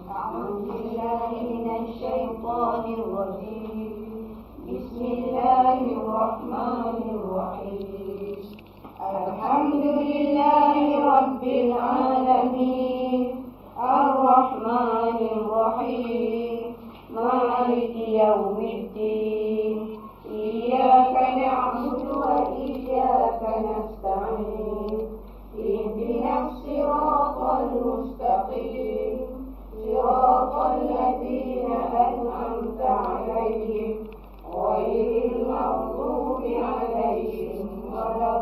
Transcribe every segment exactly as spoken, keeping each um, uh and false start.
أعوذ بالله من الشيطان الرجيم. بسم الله الرحمن الرحيم. الحمد لله رب العالمين الرحمن الرحيم مالك يوم الدين. إياك نعبد وإياك نستعين. اهدنا الصراط المستقيم صراط الذين أنعمت عليهم غير المغضوب عليهم ولا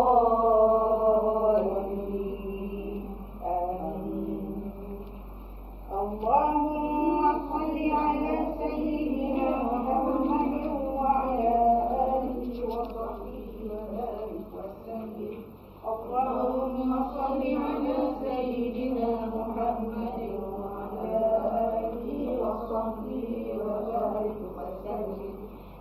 الضالين. آمين. اللهم صل على سيدنا محمد وعلى آله وصحبه وبارك وسلم. اللهم صل على سيدنا محمد وعلى آله وصحبه وبارك وسلم.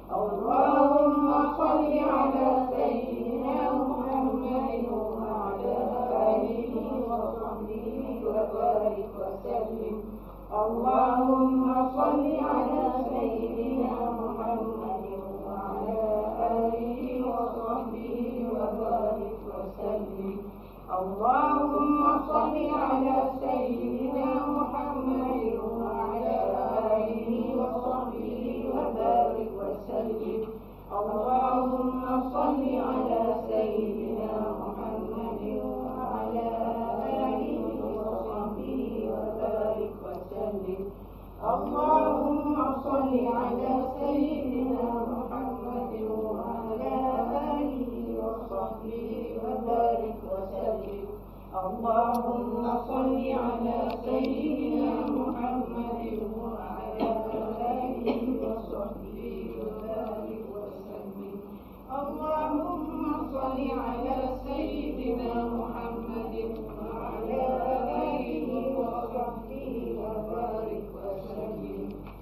اللهم صل على سيدنا محمد وعلى آله وصحبه وبارك وسلم. اللهم صل على سيدنا محمد وعلى آله وصحبه وبارك وسلم. اللهم صل على سيدنا محمد وعلى آله وصحبه وبارك وسلم. اللهم صل على سيدنا محمد وعلى آله وصحبه وبارك وسلم. اللهم صل على سيدنا محمد وعلى آله وصحبه وبارك وسلم. اللهم صل على سيدنا محمد وعلى آله وصحبه وبارك وسلم. اللهم صل على سيدنا محمد وعلى آله وصحبه وبارك وسلم.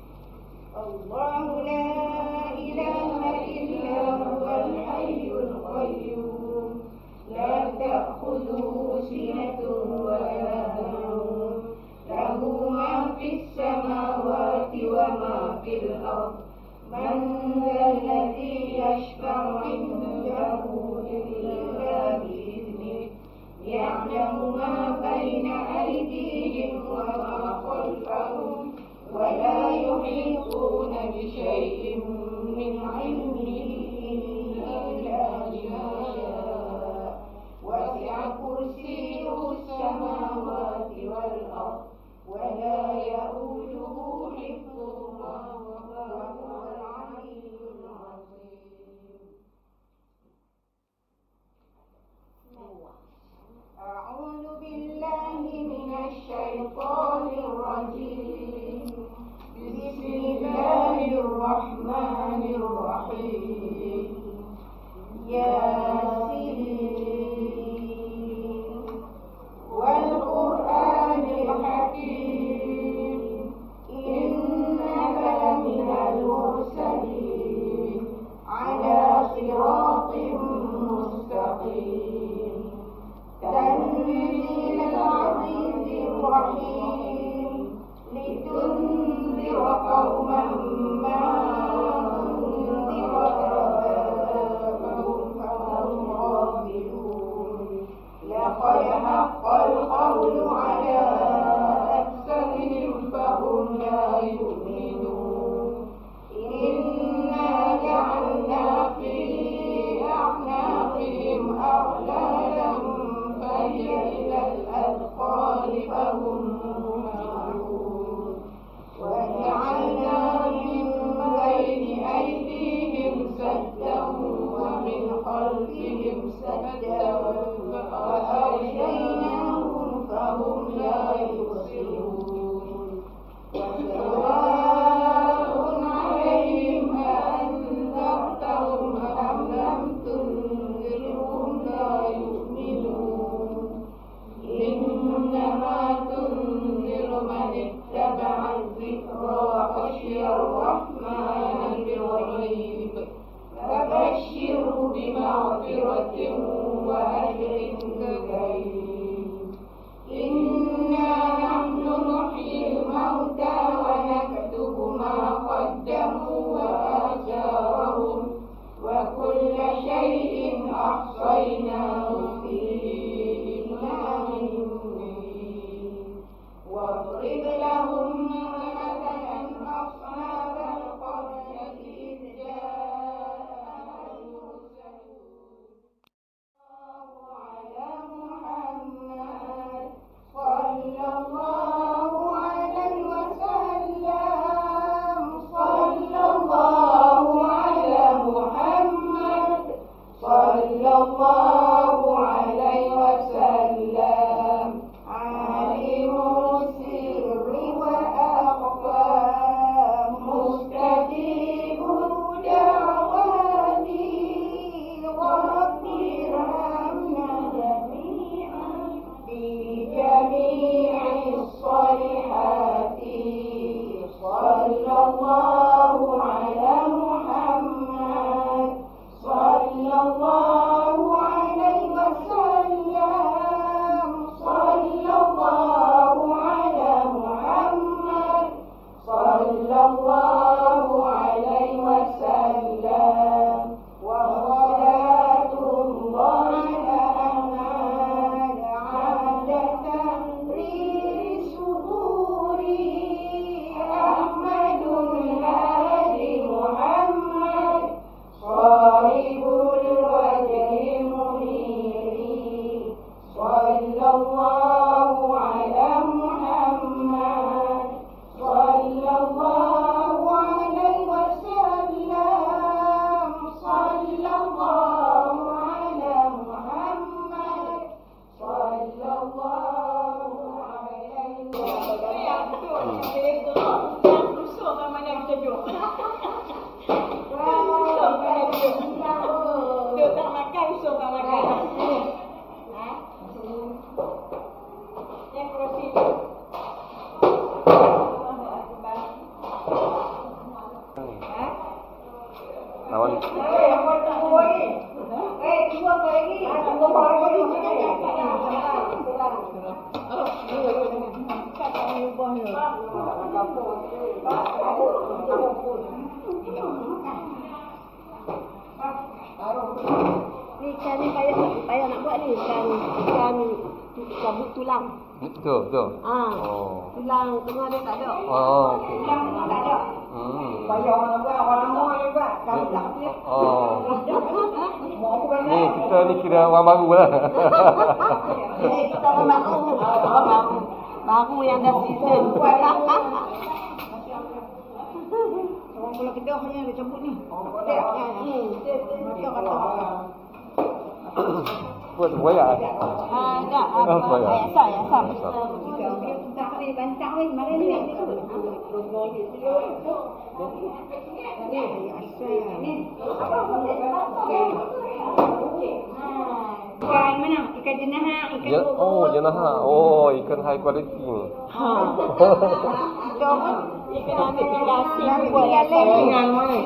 الله لا إله إلا هو الحي القيوم لا تأخذه سنة ولا نوم له ما في السماوات وما في الأرض. من ذا الذي يشفع عنده إلا بإذنه يعلم ما بين أيديهم وما خلفهم ولا يحيطون بشيء من علمه إلا بما شاء. وسع كرسيه السماوات والأرض ولا يئوده حفظهما وهو العلي العظيم. أعوذ بالله من الشيطان الرجيم. بسم الله الرحمن الرحيم. ياسين والقرآن الحكيم إنك لمن المرسلين على صراط مستقيم. تنزيل العزيز الرحيم لتنذر قوما ما أنذر آباؤهم فهم غافلون. لقد حق القول على أكثرهم فهم لا يؤمنون. إنا جعلنا في أعناقهم أغلالا فهي إلى الأذقان فهم مقمحون. وجعلنا من بين أيديهم سدا ومن خلفهم سدا فأغشيناهم ikan ikan cabut tulang. Betul, betul. Ah. Oh. Tulang tengah dia tak ada. Oh, okey. Tulang tengah tak ada. Hmm. Bayar orang buat orang lama juga. Kami tak dia. Oh. Mau aku kan. Ni kita ni kira orang baru lah. Eh, kita orang baru. Orang baru. Baru yang dah season. Orang pula kedah punya dia cabut ni. Oh, dia. Hmm. Dia kata. Buat buaya. Ah, tak. Oh, buaya. Asal, asal. Tak boleh bantang weh. Mari ni nak dia. Ikan mana? Ikan jenaha, ikan Ya, oh, jenaha. Oh, ikan high quality ni. Ha. Kita pun ikan ambil tinggal asin buat asam dengan mana?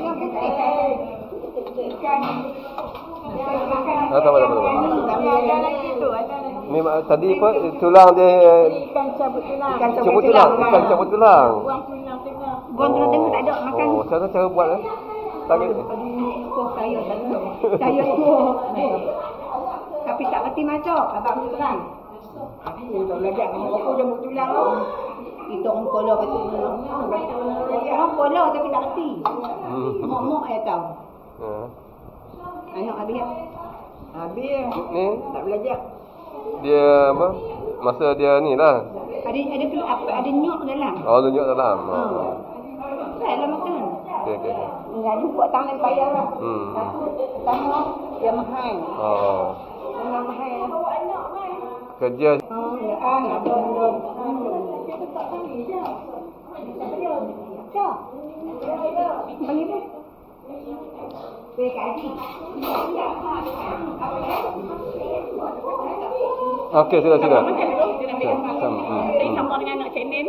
Ikan Ah, tak apa, tak apa, tak apa. ada lagi tu, ada lagi. Ni mak- tadi apa? Tulang dia Ikan cabut tulang. Ikan cabut tulang, ikan cabut tulang. Buang tulang tengah. Buang tulang tengah tak ada makan. Oh, cara cara buat eh? Tak ada. Kau saya tak tahu. Saya tu. Tapi tak reti macam abang tu kan. Aku tak belajar dengan aku dah buat tulang tu. Kita orang pola kata orang pola tapi tak reti. Mak-mak saya tahu. Ha. Anak habis. Habis. Ni Tak belajar. dia apa? Masa dia ni lah. Ada ada apa ada nyok dalam. Oh, tunjuk dalam. Ha. Oh. Baiklah makan. Okey, okey. Enggak jumpa tangan payah lah. Hmm. Pertama dia mahal. Oh. Memang mahal. Kerja Oh, ya ah, ya belum. Kita tak bagi je. Cak. Bagi tu. Baik kaji. Okey, sudah, sudah. Makan dulu, dia nak ambil gambar. Sama, hmm, Saya hmm. campur dengan anak channel.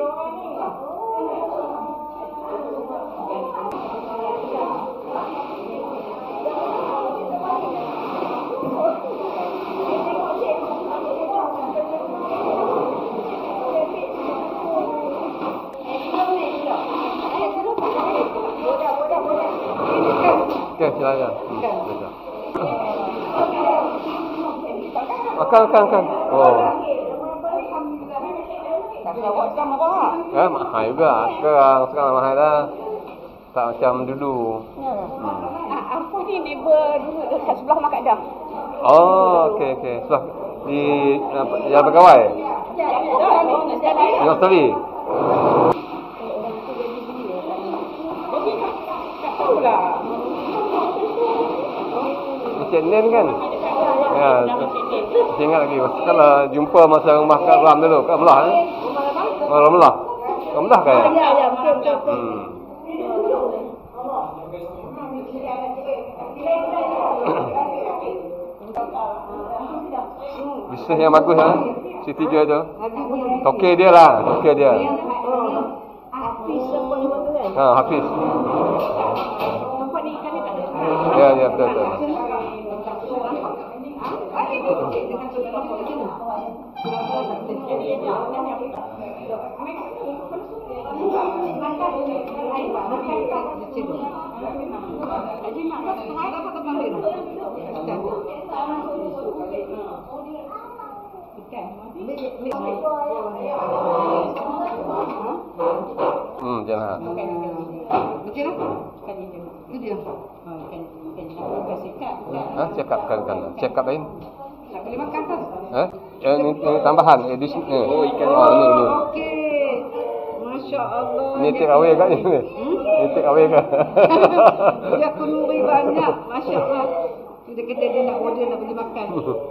Okey, silakan. Hmm, silakan. Makan, makan, makan. Oh. Tak jawab sama apa? Eh, mahal juga. Sekarang, sekarang mahal dah. Tak macam dulu. Hmm. Aku ni neighbor dulu dekat sebelah mak kat dah. Oh, okey, okey. Sebelah di apa, yang pegawai. Yang Australia. Jadi tak tahulah. Cik Nen kan? Ya, saya ingat lagi. Kalau jumpa masa rumah Kak Ram dulu, Kak Melah eh? Oh, Ramlah. Ramlah kan? Ya, ya, betul, betul. Hmm. Bisnes yang bagus lah. Siti jual tu. Tokey dia lah. Tokey dia. Hafiz apa nama tu kan? Ha, Hafiz. Tempat ni ikan ni tak ada. Ya, ya, betul, betul. Hmm, jangan. Betul lah? Ikan ni je. Itu dia. Ha, ikan ikan ni nak sikap. Ha, check up kan kan. Check up lain. Tak boleh makan tu. Ha? Eh, ni, ni tambahan edisi ni. Oh, ikan. Oh, ni ni. Okey. Masya Allah. Ni take away kan ni. Ni take away kan. Dia kunuri banyak. Masya Allah. Kita kata dia nak order nak beli makan.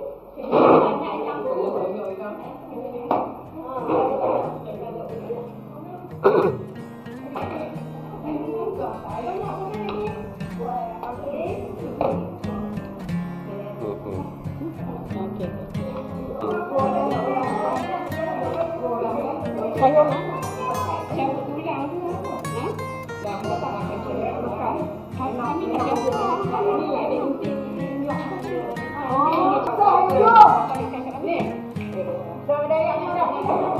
Sayur nak? Sayur tulang tu. Ha? Dah tak makan sayur makan. Kami nak jaga ni lah dia inti. Oh, sayur. Ni. Saudara yang dah.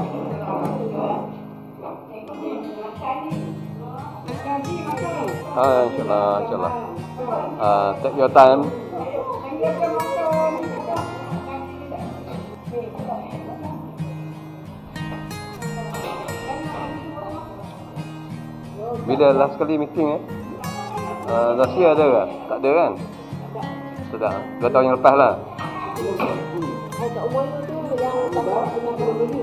Ah, insyaAllah, insyaAllah. Uh, take your time. Bila last kali meeting eh? Uh, last year ada ke? Tak ada kan? Tak ada. Dua tahun yang lepas lah. Kat umur itu yang tak punya beli.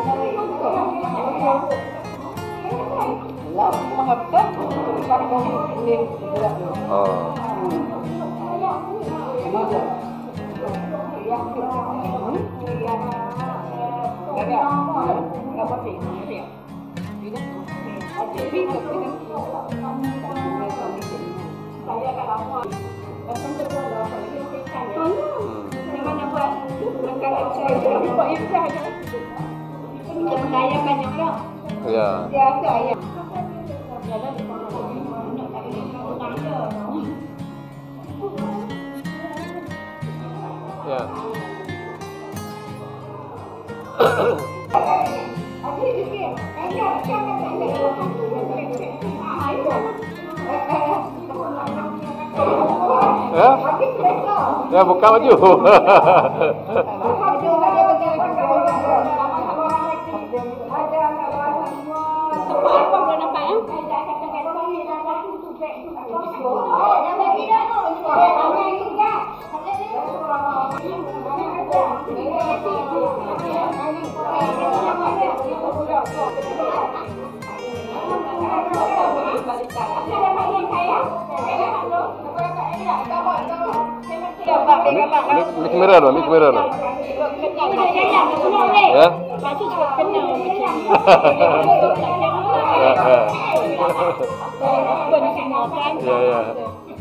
Lah, mengapa? Kalau ini berat. Oh. Ya. Ya. Ya? Ya, buka baju. Apa boleh nampak eh? Ni kamera tu, ni kamera tu. Ya? Ya, ya. Ya, ya.